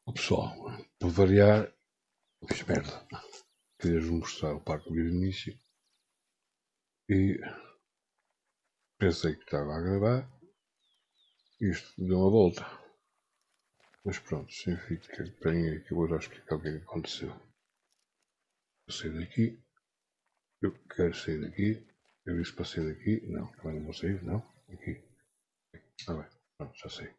Pessoal, para variar, fiz merda. Queria-vos mostrar o parque do início e pensei que estava a gravar. Isto deu uma volta. Mas pronto, significa que tenho que eu vou já explicar o que é que aconteceu. Eu saí daqui, eu quero sair daqui, eu disse para sair daqui, não, também não vou sair, não, aqui. Ah bem, pronto, já sei.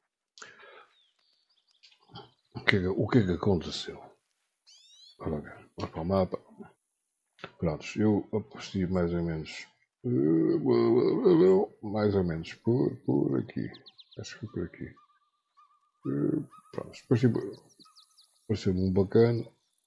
O que é que aconteceu? Ora bem, vamos para o mapa. Pronto, eu apostei mais ou menos por aqui. Acho que por aqui. Pronto, depois pareceu-me um bacana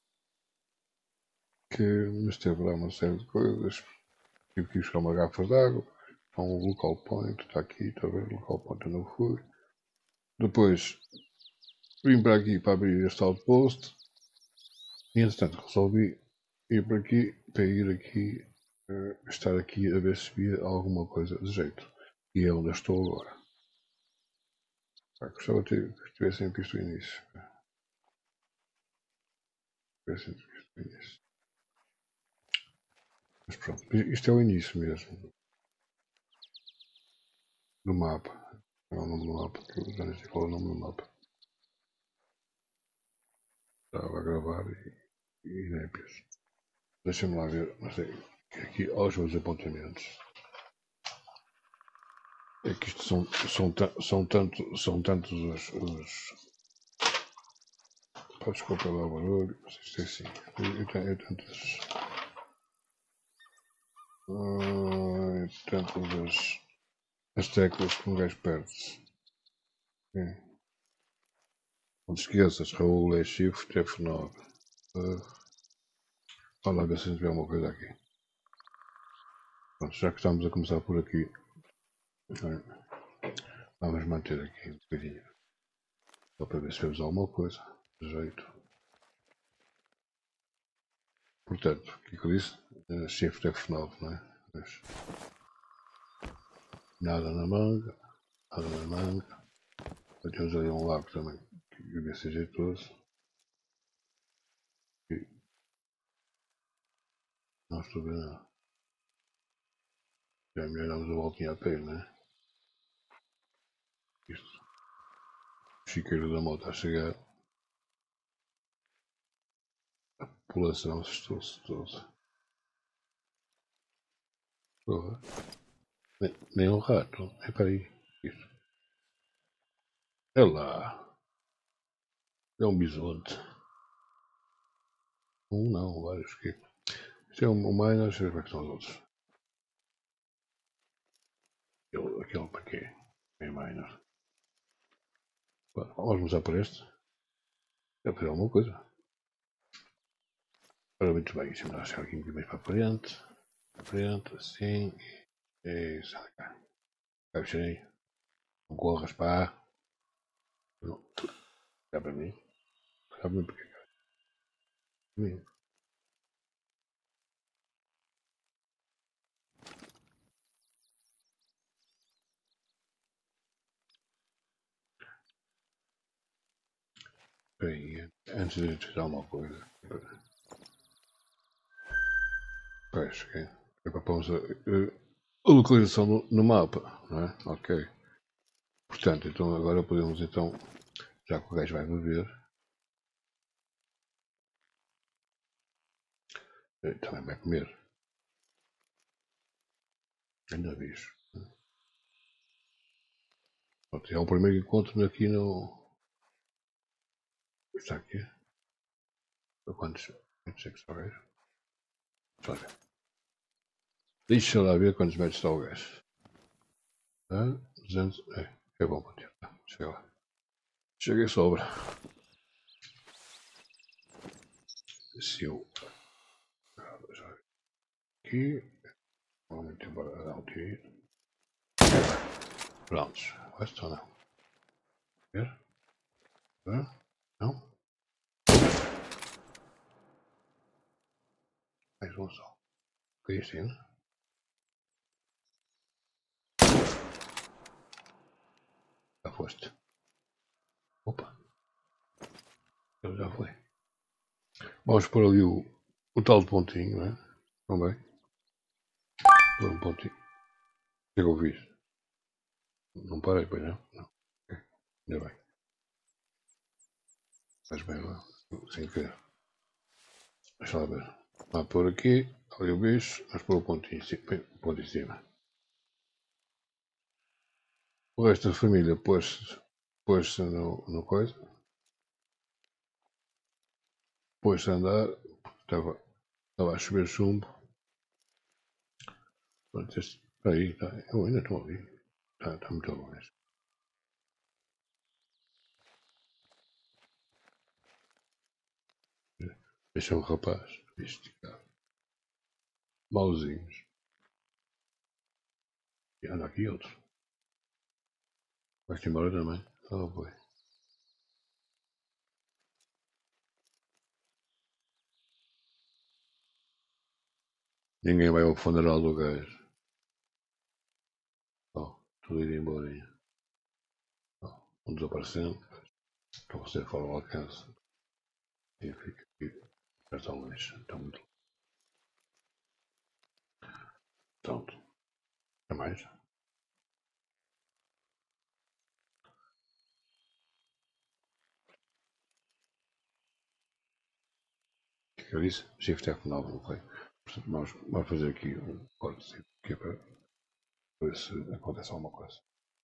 que me esteve lá uma série de coisas. Tive que ir buscar uma garrafa de água. Há um local point, está aqui, está a ver? Local point eu não fui. Depois vim para aqui para abrir este outpost. E entretanto resolvi ir para aqui, para ir aqui, estar aqui a ver se via alguma coisa de jeito. E é onde eu estou agora. Gostava que tivessem visto o início. Tivessem visto o início. Mas pronto, isto é o início mesmo. Do mapa. Não é o nome do mapa, que eu já nem sei qual é o nome do mapa. Estava a gravar e nem penso. Deixa-me lá ver, não sei, aqui aos meus apontamentos. É que isto são tantos os. Desculpa lá o barulho, mas isto é assim. Eu tenho tantas. Tantas as teclas que um gajo perde-se. Não te esqueças, Raul é Shift F9. Vamos lá ver se a gente vê alguma coisa aqui. Pronto, já que estamos a começar por aqui, vamos manter aqui um bocadinho. Só para ver se vemos alguma coisa. De jeito. Portanto, o que é que eu disse? Shift F9, não é? Mas, nada na manga. Nada na manga. Temos ali um lago também. Que devia ser jeitoso. E não estou a ver nada. Já melhoramos a voltinha a pé, não é? Isto. O chiqueiro da moto a chegar. A população assustou-se toda. Porra. Nem um rato. É para aí. Isso. É lá. É um bisonte. Um não, vários que. Isto é um miner, deixa eu ver como é que são os outros. Aquele para quê? É miner. Vamos começar por este. É para fazer alguma coisa. Ora, muito bem, deixa-me dar chegar aqui um bocadinho mais para a frente. Para a frente, assim. E sai cá. Vai aí. Não corras, pá. Não. Dá para mim. Dá para mim porque. Para mim. Bem, antes de te dar uma coisa. Pois, é para pôr a localização no mapa, não é? Ok. Portanto, então agora podemos então, já que o gajo vai beber, também vai comer. Ainda bicho. Pronto, é o primeiro encontro aqui no. Está aqui. Quantos é que está o gajo? Deixa lá ver. Deixa lá ver quantos metros está o gajo. 200. É bom, Matheus. Chega lá. Chega e sobra. Se eu. Aqui. Vamos embora dar um tiro. Prontos. Esta não. Ver? Não? Mais um só. O que é isto ainda? Já foste. Opa. já foi. Vamos pôr ali o tal de pontinho, não é? Também. Pôr um pontinho. O que é que eu fiz? Não parei, pois não? Não. Okay. Ainda bem. Faz bem lá. Sem querer. Deixa lá ver. Vamos pôr aqui. Ali o bicho. Vamos pôr o pontinho em cima. O resto da família pôs-se no coisa. Pôs-se a andar. Estava a chover chumbo. Pronto, aí, tá. Eu ainda estou ali. Está muito longe. Este é um rapaz. Esticado. Mauzinhos. E anda aqui outro. Vai-te embora também. Oh, boy. Ninguém vai ao funeral do gajo. Oh, tudo ir embora. Oh, um desaparecendo. Para você fora ao alcance. E fica aqui. Já está longe. Está muito longe. Pronto. É mais? O que eu disse? Shift F9, não foi? Portanto, vamos fazer aqui um corte aqui para ver se acontece alguma coisa.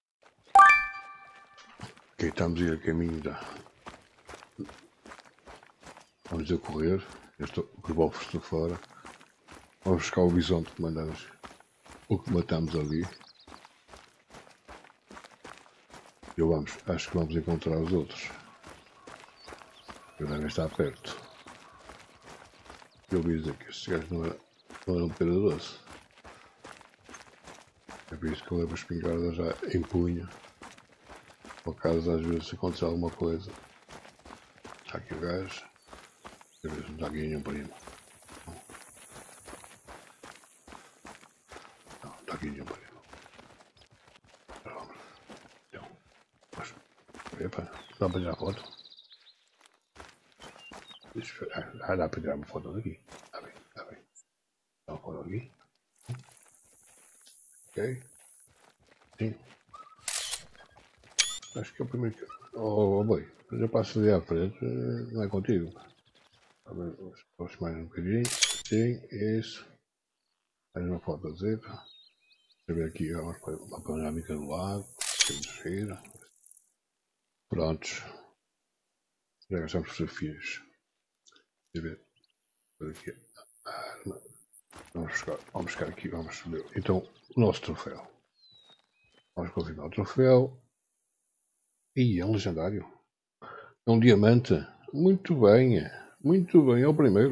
Ok, estamos a ir a caminho da. Vamos a correr. Estou com os bofos de fora. Vamos buscar o bisonte que mandamos. O que matamos ali. Acho que vamos encontrar os outros. Eles devem estar perto. Eu ouvi dizer que estes gajos não eram pedra doce. É por isso que eu levo a espingarda já em punho. Por caso às vezes acontecer alguma coisa. Está aqui o gajo. Às vezes não está aqui nenhum primo. Não, está aqui nenhum primo. Então, mas, epa, dá para tirar foto? Dá para tirar uma foto daqui. Está bem, está bem. Dá uma foto aqui. Ok. Sim. Acho que é o primeiro que. Oh, boi, já passo ali à frente, não é contigo. Vamos mais um bocadinho. Sim, isso. Mais uma foto a dizer. Deixa eu ver aqui, vamos para a panorâmica do lago. Temos gira. Prontos. Já gastamos fotografias. Deixa eu ver aqui. Vamos buscar aqui, vamos ver. Então, o nosso troféu. Vamos confirmar o troféu. Ih, é um legendário. É um diamante. Muito bem. Muito bem. É o primeiro.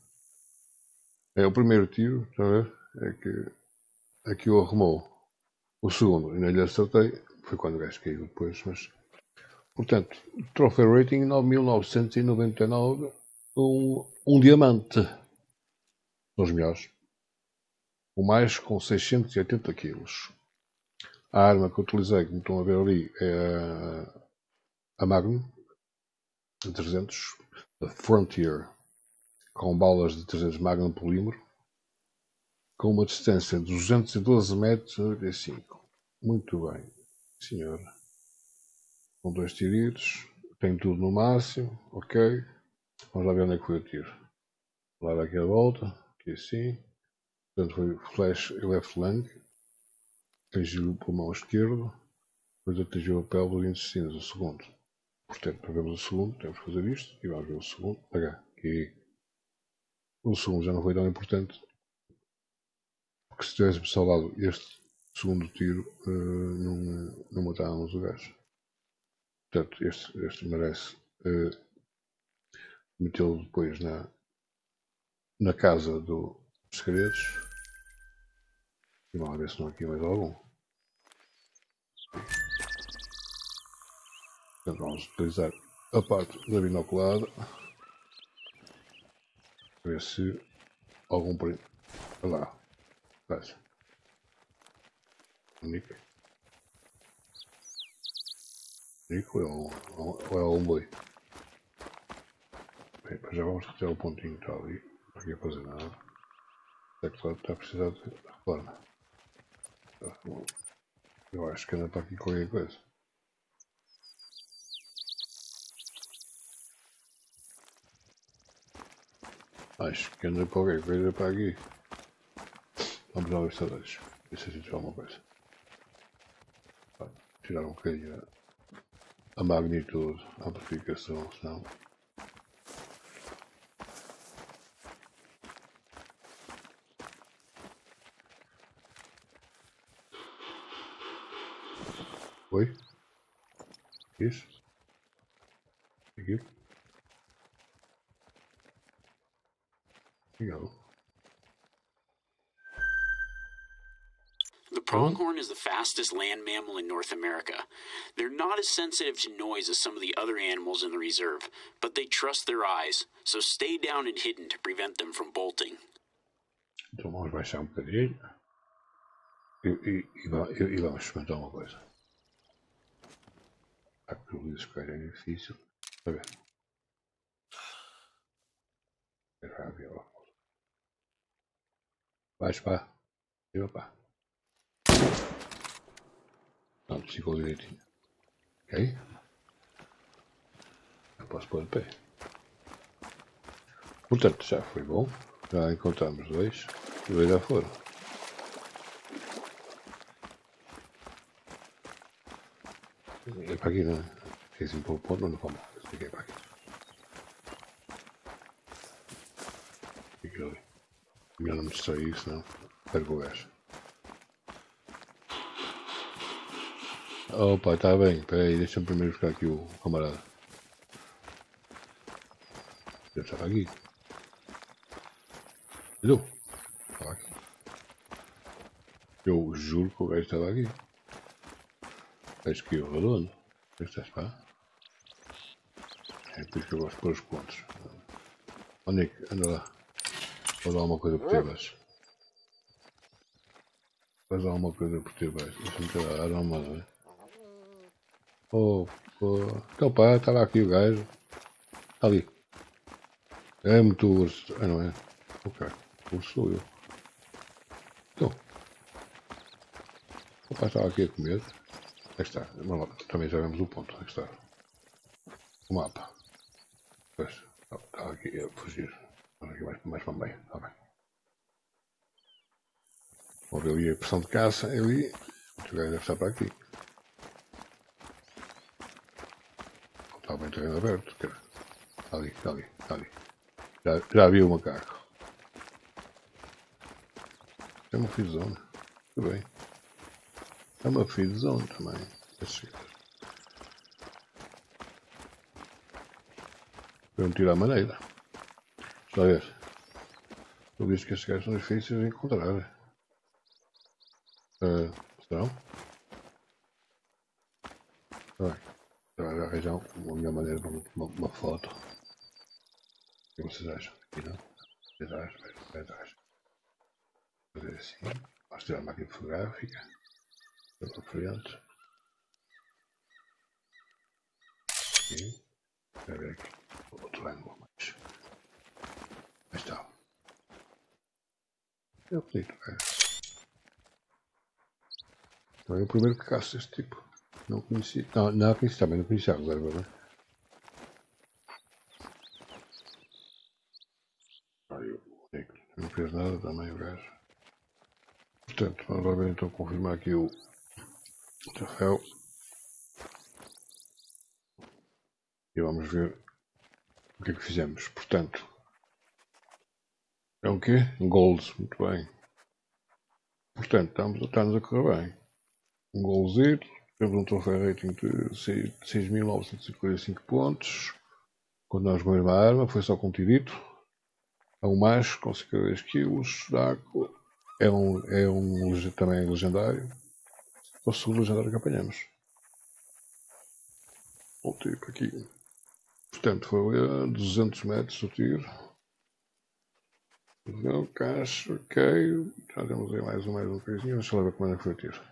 É o primeiro tiro, está a ver? É que o arrumou. O segundo, ainda lhe acertei. Foi quando o gajo caiu depois, mas. Portanto, troféu rating 9.999. Um diamante. São os melhores. O mais com 680 quilos. A arma que eu utilizei, como estão a ver ali, é a Magnum. 300. A Frontier. Com balas de 300 Magnum polímero. Com uma distância de 212 metros 85. Muito bem, senhor. Com 2 tiritos. Tem tudo no máximo. Ok. Vamos lá ver onde é que foi o tiro. Lá daqui a volta. Aqui assim. Portanto foi flash e left lung. Atingiu o pulmão esquerdo. Depois atingiu a pelve e intestinos. O segundo. Portanto, para vermos o segundo, temos que fazer isto. E vamos ver o segundo. Aqui. O segundo já não foi tão importante. Porque se tivéssemos salvado este segundo tiro, não matávamos o gajo. Portanto, este merece metê-lo depois na casa dos segredos. E vamos ver se não há aqui mais algum. Portanto, vamos utilizar a parte da binoculada. Ver se algum primo. Olha lá. Faz. Nico. Nico ou é um boi? Bem, já vamos retirar o pontinho que está ali. Não aqui a fazer nada. É que está a precisar de reforma. Eu acho que anda para aqui qualquer coisa. Acho que anda qualquer coisa para aqui. Vamos lá ver se deixa. Ver se a gente vê alguma coisa. Tirar um bocadinho a magnitude, a amplificação, senão. Oi? Isso? Aqui? Legal. The pronghorn is the fastest land mammal in North America. They're not as sensitive to noise as some of the other animals in the reserve, but they trust their eyes, so stay down and hidden to prevent them from bolting. Então vamos baixar um bocadinho e vamos experimentar uma coisa. A cruz que é difícil. Está bem. Já vi lá. Baixa pá. Tira pá. Pronto, ficou direitinho. Ok? Eu posso pôr de pé. Portanto, já foi bom. Já encontramos dois. E dois já foram. É para aqui, não é? Fiquei assim para o ponto, não vamos. Fiquei para aqui. Fiquei ali. Melhor não me distrair, senão perco o gajo. Opa, está bem. Espera aí, deixa-me primeiro buscar aqui o camarada. Já estava aqui. Viu? Estava aqui. Eu juro que o gajo estava aqui. Acho que eu redondo. Este está. É por isso que eu gosto de pôr os pontos. Onde é que anda lá? Vou dar uma coisa por ter baixo. Faz alguma coisa por ter baixo. Deixa-me ter a arma, não é? Oh, pô. Então pá, estava aqui o gajo. Está ali. É muito urso. Ah, não é? Ok. Urso sou eu. Então. O pai estava aqui a comer. Aqui está. Também já vemos o ponto. Aqui está. O mapa. Pois. Estava aqui a fugir. Estava aqui mais para o meio. Está bem. Vou ver ali a pressão de caça. Ali. O gajo deve estar para aqui. Está bem terreno aberto. Está ali, está ali, está ali. Já vi o macaco. É uma free zone. Tudo bem. É uma free zone também. Vamos tirar a maneira. Está a ver? Eu disse que estes gajos são difíceis de encontrar. Serão? Está bem. Vai arranjar uma melhor maneira para uma foto. O que vocês acham? Aqui não? Vocês acham? Fazer assim. Vamos tirar a máquina fotográfica. Para frente. Aqui. Vai ver aqui. Outro ângulo mais. Aí está. É bonito, é. Então é o primeiro que caço deste tipo. Não conheci. Não conheci também, não conhecia a reserva, não é? Não fez nada também o gajo. Portanto, vamos lá ver então confirmar aqui o troféu. E vamos ver o que é que fizemos. Portanto, é o quê? Gold, muito bem. Portanto, estamos a correr bem. Um golzito. Temos um troféu rating de 6.945 pontos. Continuamos com a mesma arma, foi só com tirito. É um macho com 52 kg. Também é legendário. É o segundo legendário que apanhamos. O tiro para aqui. Portanto, foi a 200 metros o tiro. Não, caixa, ok. Já temos aí mais um coisinho. Deixa eu ver como é que foi o tiro.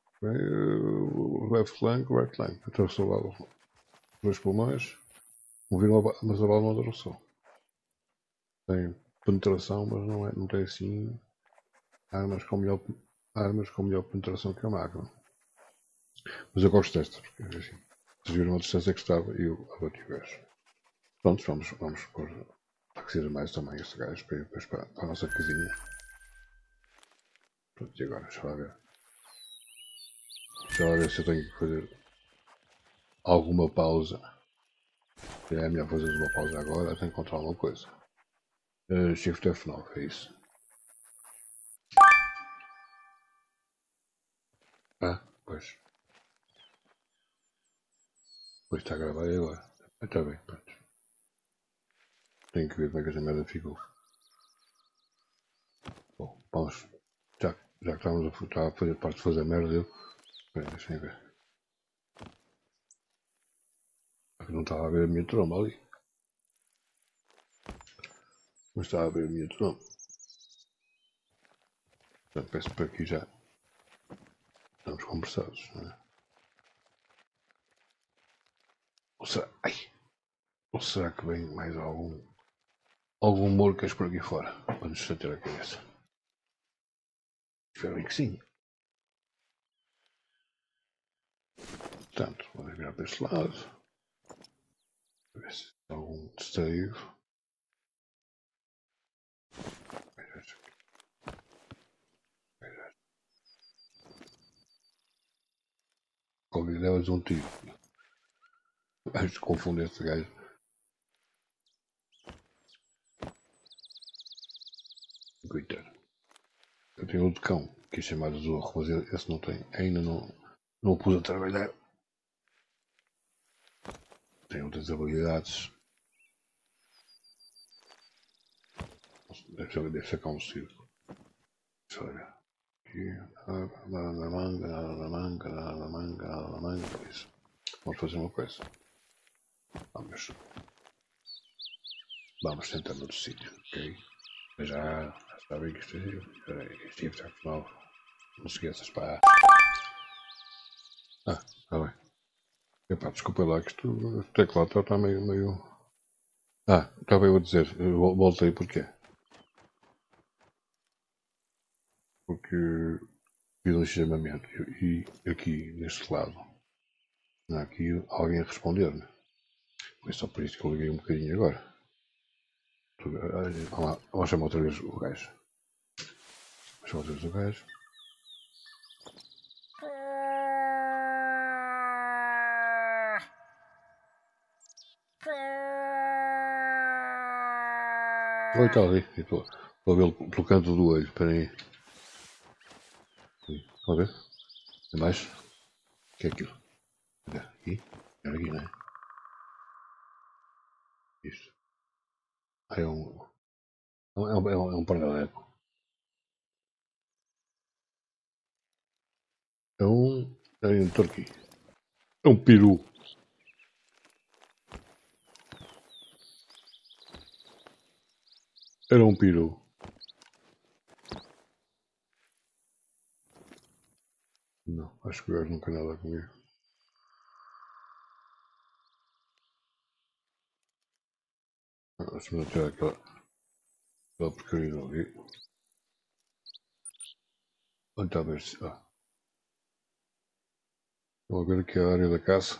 Left flank, right flank. Atravessou lá os dois pulmões. Mas a bala não atravessou. Tem penetração, mas não tem assim armas com melhor penetração que a máquina. Mas eu gosto desta, porque assim, vocês viram a distância que estava e eu abati o gajo. Pronto, vamos pôr para que seja mais também este gajo para ir depois para a nossa casinha. Pronto, e agora, deixa lá ver. Deixa lá ver se eu tenho que fazer alguma pausa. É melhor fazer uma pausa agora até encontrar alguma coisa. Shift F9, é isso. Ah, pois. Pois está a gravar agora. Está bem, pronto. Tenho que ver como é que esta merda ficou. Bom, vamos. Já que estamos a fazer parte de fazer merda, deixa eu ver. Não estava a ver a minha tromba ali. Mas estava a ver a minha tromba. Portanto, peço para aqui já. Estamos conversados, não é? Ou será que vem mais algum morcas por aqui fora? Para nos chatear a cabeça. Espero bem que sim. Portanto, vamos virar para este lado. Para ver se tem algum distraído. Qualquer delas um tiro. Acho que confunde este gajo. Coitado. Eu tenho outro cão, que é chamado Zorro, mas esse não tem. Ainda não o pus a trabalhar. Tem outras habilidades. Deve ser cá um circo. Deixa eu ver. Aqui. Nada na manga, nada na manga, nada na manga, nada na manga. Por isso. Vamos fazer uma coisa. Vamos tentar noutro sítio, ok? Mas já está bem que isto é. Shift F9. Não se esqueças, pá. Está bem. Epá, desculpa lá que isto, o teclado está meio... estava eu a dizer, eu voltei porquê? Porque fiz um chamamento e aqui, neste lado, não há aqui alguém a responder-me. Foi só por isso que eu liguei um bocadinho agora. Vamos chamar outra vez o gajo. Vamos chamar outra vez o gajo. Oi, está ali. Estou a vê-lo pelo canto do olho. Espera aí. Estão a ver? É mais? O que é aquilo? Aqui? Era aqui, não é? Isto. É um paralelepípedo. É um turqui. É um peru. Era um peru. Não, acho que o gajo nunca nada comigo. Deixa-me tirar aquela porcaria ali. Onde está a ver se... Vou ver aqui a área da caça.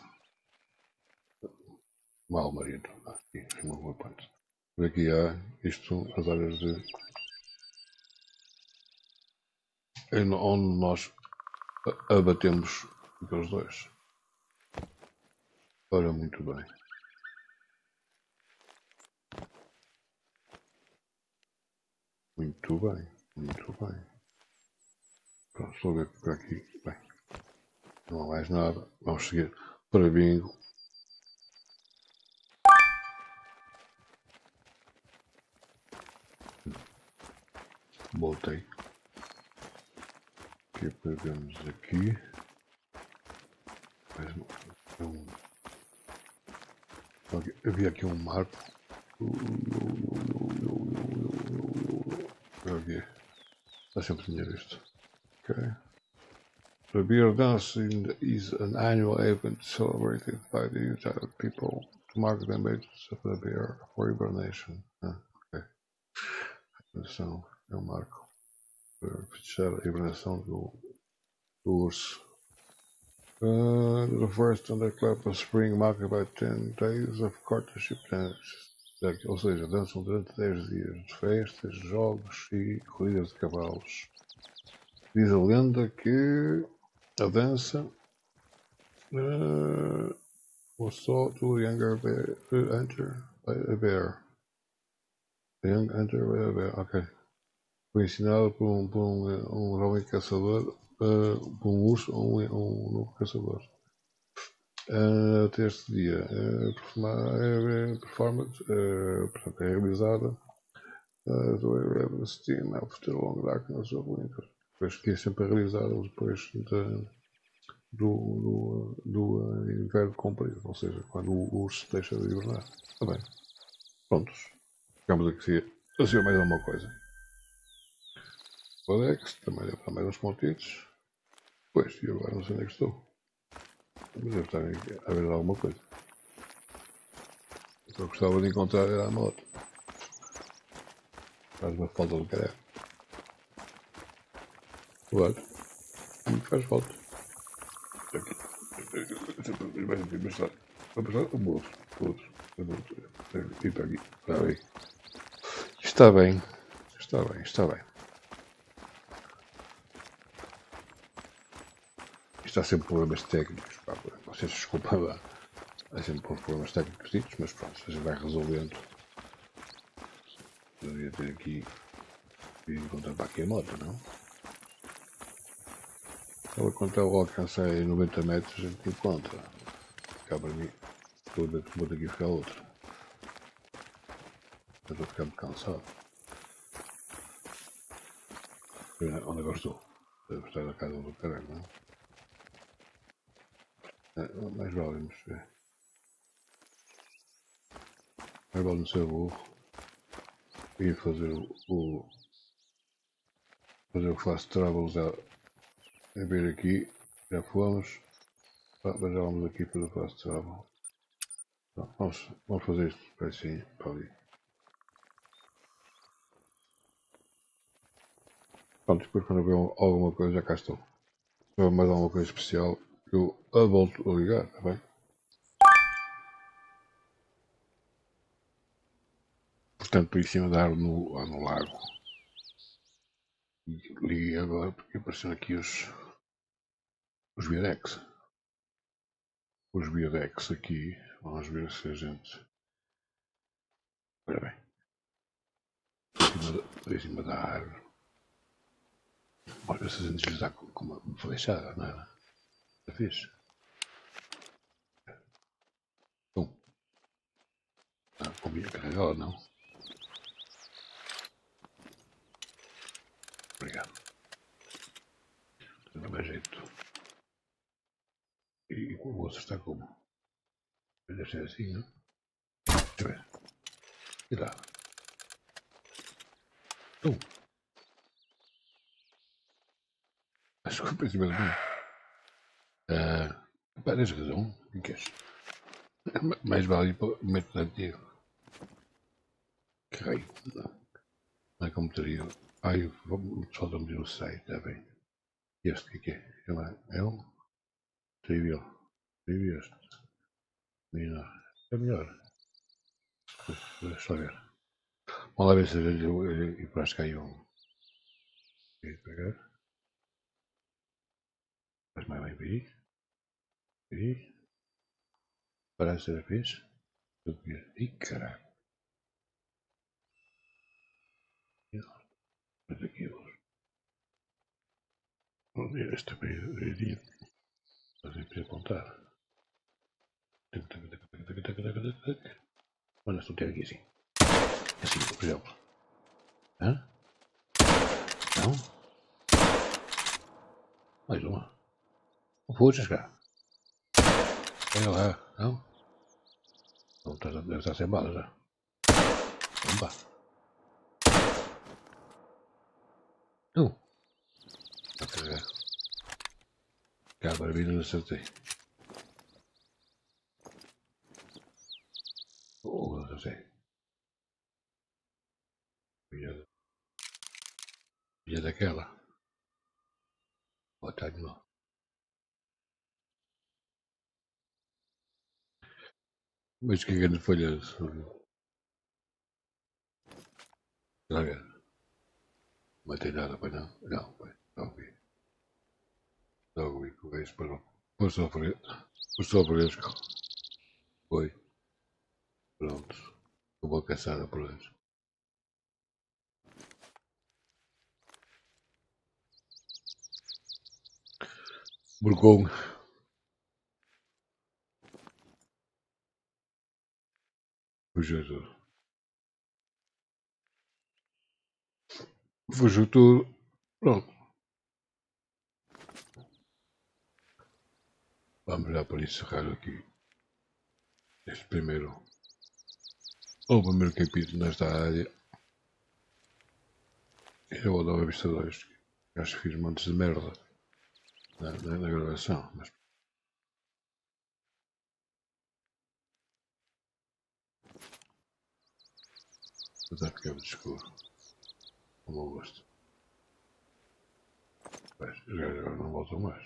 Mal, marido. Aqui, em uma boa parte. Aqui há isto, as áreas de... onde nós abatemos aqueles dois. Ora, muito bem. Muito bem, muito bem. Pronto, estou a ver por aqui. Bem, não há mais nada. Vamos seguir para bingo. Voltei. O que pegamos aqui? Havia aqui um marco. Eu sempre tinha visto. Okay. The beer dancing is an annual event celebrated by the Utah people to mark damage suffered a bear for hibernation. Ok. Atenção, é um marco para fechar a hibernação do urso. The first thunderclap of spring marked by 10 days of courtship dance. Ou seja, dançam durante 10 dias de festas, jogos e corridas de cavalos. Diz a lenda que a dança was taught to a younger hunter by a bear. A young hunter by a bear, ok. Foi ensinado por um jovem caçador, por um urso ou um novo caçador. Até este dia, a performance portanto, é realizada do Steam after long darkness of winter. Depois que é sempre realizada depois do inverno comprido, ou seja, quando o urso deixa de hibernar. Está bem. Prontos. Ficamos aqui a ser mais alguma coisa. Codex, também deve estar mais uns pontitos. Pois, e agora não sei onde é que estou. Mas deve estar a ver alguma coisa. O que eu gostava de encontrar era a moto. Faz uma falta do caralho. Claro. Faz falta. Vai passar o bolso. E para aqui. Está bem. Está bem. Está bem. Está bem. Isto há sempre problemas técnicos. Pá, vocês desculpem lá. Há sempre problemas técnicos ditos, mas pronto, a gente vai resolvendo. Eu devia ter aqui e encontrar para aqui a moto, não? Ela, quando ela alcançar em 90 metros, a gente encontra. Cá para mim, toda vez que vou daqui ficar outra. Eu estou a ficar muito cansado. Onde é que eu estou? Devo estar na casa do caralho, não? Mais vale nos ver. Mais vale não ser burro. E fazer fazer o fast travel já a vir aqui. Já fomos. Mas já vamos aqui para o fast travel. Então, vamos fazer isto depressa para ali. Pronto, depois quando eu ver alguma coisa já cá estou. Se houver mais alguma coisa especial, eu a volto a ligar, está bem? Portanto, em cima da árvore no lago. Liguei agora porque apareceram aqui os Biodex. Os Biodex aqui. Vamos ver se a gente. Espera bem. Em cima da árvore. Olha, se a gente deslizar com uma flechada, não era? É fixe. Convinha carregá-la, não? Obrigado. Não dá jeito. E o outro está como? Deve ser assim, não? Deixa eu ver. E lá. Desculpa, esse mesmo. Pá, tens razão. O que és? Mais vale para o método antigo. Que raio. Não é como teria. Ai, falta meter o site, está bem. Este que é? É um trivial. Trivial este. Menor. É melhor. Deixa eu ver. Vamos lá ver se eu para cá aí um. Pegar. Faz mais bem para aí. Aí. Parece ser a vez. Ih, caralho. 50 quilos. Vamos ver esta beirada. Fazer para apontar. Olha, se não tem aqui assim. Assim, por exemplo. Hã? Não? Mais uma. Não fujas, cara. Olha lá, não? Não, deve estar sem bala já. Vamos lá. Não. Está a carregar. Cá, agora vindo, não acertei. sei. Vinha daquela. Ó, tá de lá. Mas que grande falhanço. Olha, não tem nada para não. Não, pai. Não vi. Não vi que o gajo parou. Passou fresco. Foi. Pronto. Eu vou caçar por eles. Burgão. Fugiu tudo. Fugiu tudo. Pronto. Vamos lá para encerrar aqui este primeiro. O primeiro capítulo nesta área. Eu vou dar uma vista 2. Acho que fiz montes de merda na gravação. Mas está a ficar muito escuro. Não me gosto. Mas os gajos agora não voltam mais.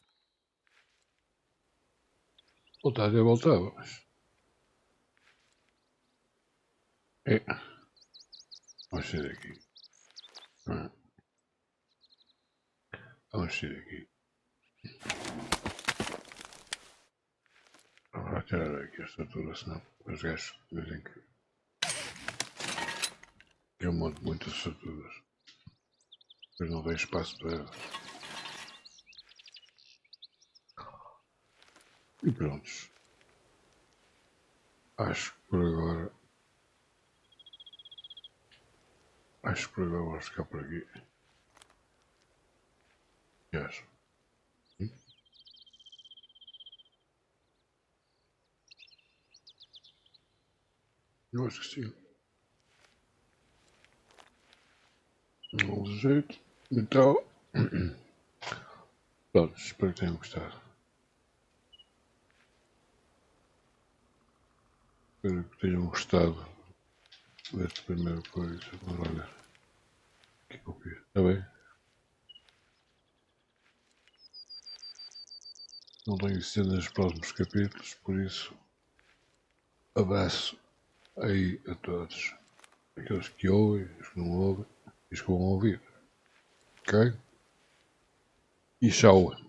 Voltar já voltava, mas. É. Vamos sair daqui. Vamos sair daqui. Vamos tirar aqui a estrutura, senão os gajos dizem que eu monto muitas estruturas. Depois não vejo espaço para elas. E prontos. Acho que por agora vou ficar por aqui. Que acho? Eu acho que sim. Não de jeito. Então. Pronto, espero que tenham gostado. Espero que tenham gostado deste primeiro coisa. Vamos olhar. O que é que eu fiz? Está bem? Não tenho cenas nos próximos capítulos, por isso. Abraço aí a todos. Aqueles que ouvem, os que não ouvem, e os que vão ouvir. Ok? E tchau.